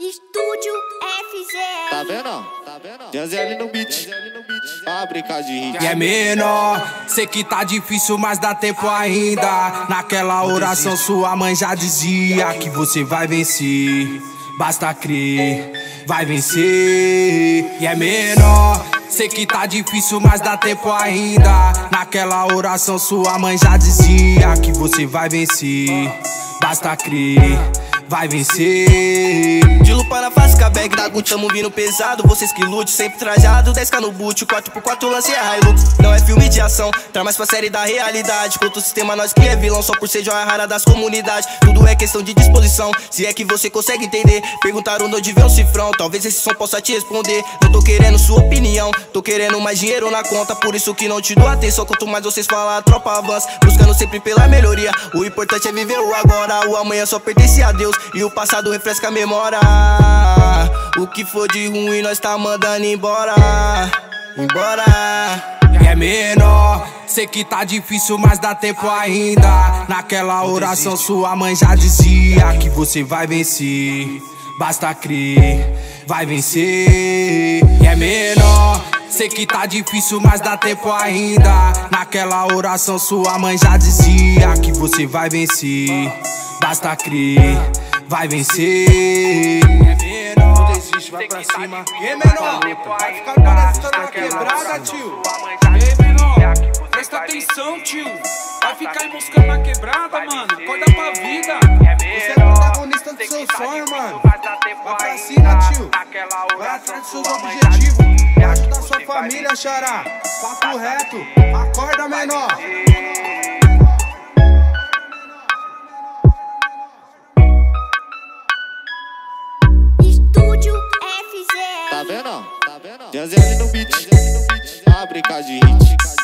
Estúdio FZ. Tá vendo? Tá vendo? Janzeli no beat. Fábrica de hit. E é menor, sei que tá difícil, mas dá tempo ainda. Naquela oração sua mãe já dizia que você vai vencer. Basta crer, vai vencer. E é menor, sei que tá difícil, mas dá tempo ainda. Naquela oração sua mãe já dizia que você vai vencer. Basta crer, vai vencer. De lupa na face, cabeg da Gucci, tamo vindo pesado. Vocês que lute, sempre trajado, 10k no boot, 4x4 lance é Hilux. Não é filme de ação, traz mais pra série da realidade. Contra o sistema, nós que é vilão, só por ser joia rara das comunidades. Tudo é questão de disposição, se é que você consegue entender. Perguntaram onde vê um cifrão, talvez esse som possa te responder. Não tô querendo sua opinião, tô querendo mais dinheiro na conta. Por isso que não te dou atenção, quanto mais vocês falam, a tropa avança. Buscando sempre pela melhoria, o importante é viver o agora. O amanhã só pertence a Deus e o passado refresca a memória. O que for de ruim nós tá mandando embora. Embora. E é menor, sei que tá difícil, mas dá tempo ainda. Naquela oração sua mãe já dizia que você vai vencer. Basta crer, vai vencer. E é menor, sei que tá difícil, mas dá tempo ainda. Naquela oração sua mãe já dizia que você vai vencer. Basta crer, vai vencer. Não desiste, vai pra cima. E aí, menor, vai ficar parecendo na quebrada, tio. Ei, menor, presta atenção, tio. Vai ficar emboscando na quebrada, mano. Acorda pra vida. Você é protagonista do seu sonho, mano. Vai pra cima, tio. Vai atrás dos seus objetivos. Vai ajudar sua família, xará. Papo reto. Acorda, menor. FZ. Tá vendo? Tá vendo? Janzeli no beat. Fábrica de hit.